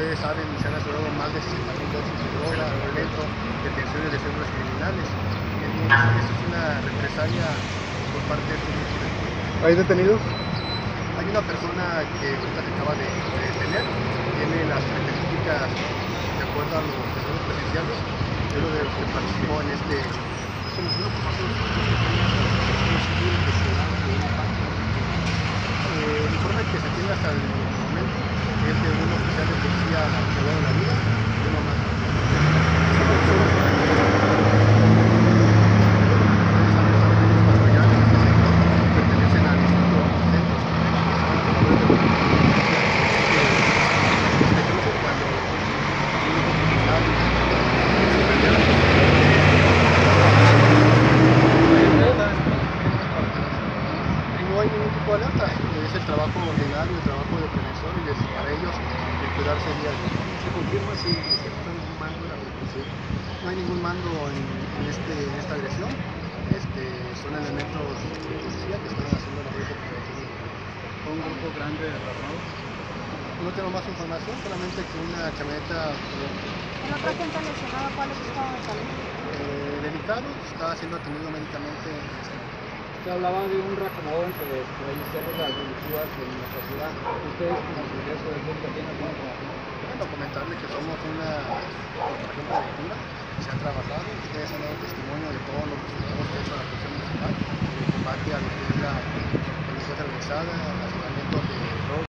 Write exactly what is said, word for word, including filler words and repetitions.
ustedes saben, se han asegurado más de sesenta mil dosis de droga, violento, detenciones de células criminales. Entonces, eso es una represalia por parte de estos grupos delictivos. ¿Hay detenidos? Hay una persona que ahorita se acaba de, de detener, tiene las características de acuerdo a los testigos presenciales, es uno de los que participó en este. Eh, el informe que se tiene hasta el momento es de un oficial de policía privado de la vida y uno más. Pertenecen al Instituto Centro, cuando no hay ningún tipo de alerta, es el trabajo ordinario, el trabajo de prevención y de, para ellos el cuidarse día a día. ¿Se confirma si se está un mando de la policía? No hay ningún mando en, en, este, en esta agresión, este, son elementos de policía que están haciendo la labor de prevención. ¿Fue un grupo grande de armados? No tengo más información, solamente que una camioneta. ¿El otro agente lesionado cuál es su estado de salud? Eh, delicado, está siendo atendido médicamente en este momento. Se hablaba de un reacomodón que realizaron las delictivas en nuestra ciudad. ¿Ustedes como Congreso de América tienen alguna información? Bueno, comentarle que somos una corporación productiva, se ha trabajado, ustedes han dado testimonio de todos los resultados que ha hecho la Policía Municipal en el combate a lo que es la delincuencia organizada, el aseguramiento de drogas.